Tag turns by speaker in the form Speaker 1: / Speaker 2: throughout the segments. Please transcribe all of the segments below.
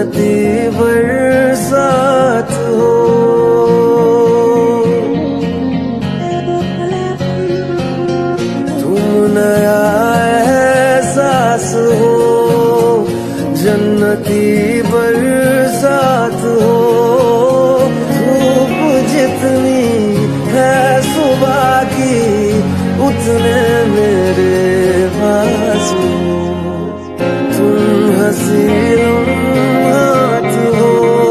Speaker 1: जन्नती बरसात हो। तुम नया एहसास हो, जन्नती बरसात हो। धूप जितनी है सुबह की, उतने मेरे पास हो। तुम हंसी लम्हात हो,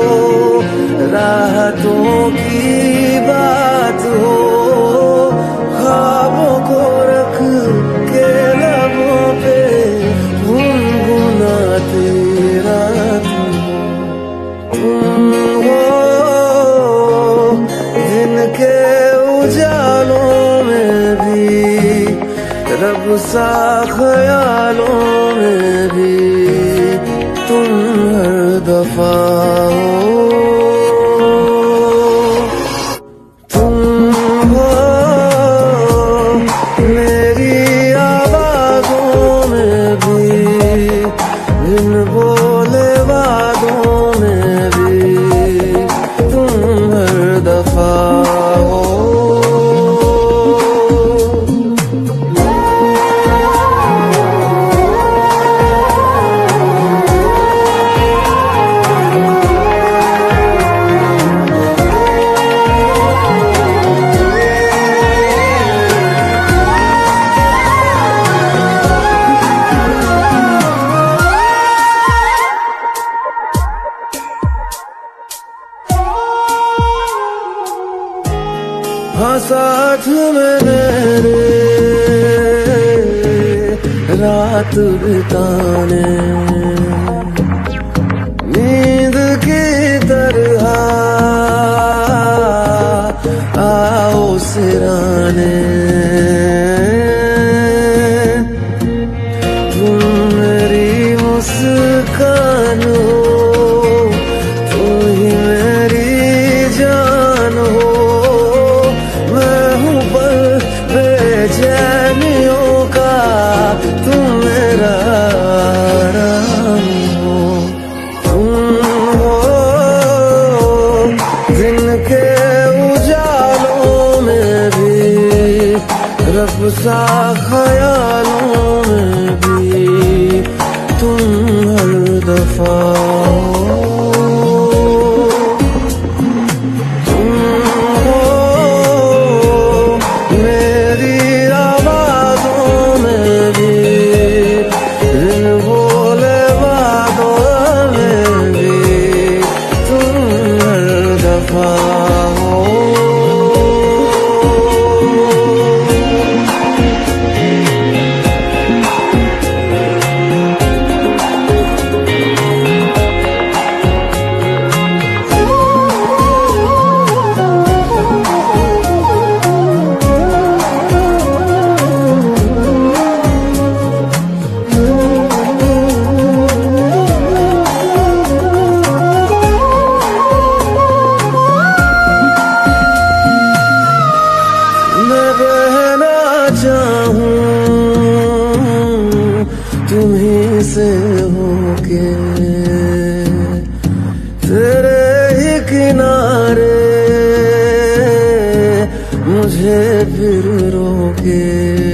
Speaker 1: राहतों की बात हो। ख्वाबों को रख के लबों पे गुनगुनाते रात हो। तुम हो दिन के उजालों में भी, रब सा ख्यालों में भी तुम हर दफा हो। तुम हो मेरी आवाज़ों में भी, बिन बोले वादों में भी तुम हर दफा हो। हाँ साथ में मेरे रात बिताने, नींद की तरह आओ सिराने। तुम मेरी मुस्कान हो, तुम ही मेरी जान हो। बेचैनियों का तुम मेरा आराम हो। तुम हो दिन के उजालों में भी, रब सा ख्यालों में भी तुम हर दफा हो। तुम्हीं से होके तेरे ही किनारे मुझे फिर रोके।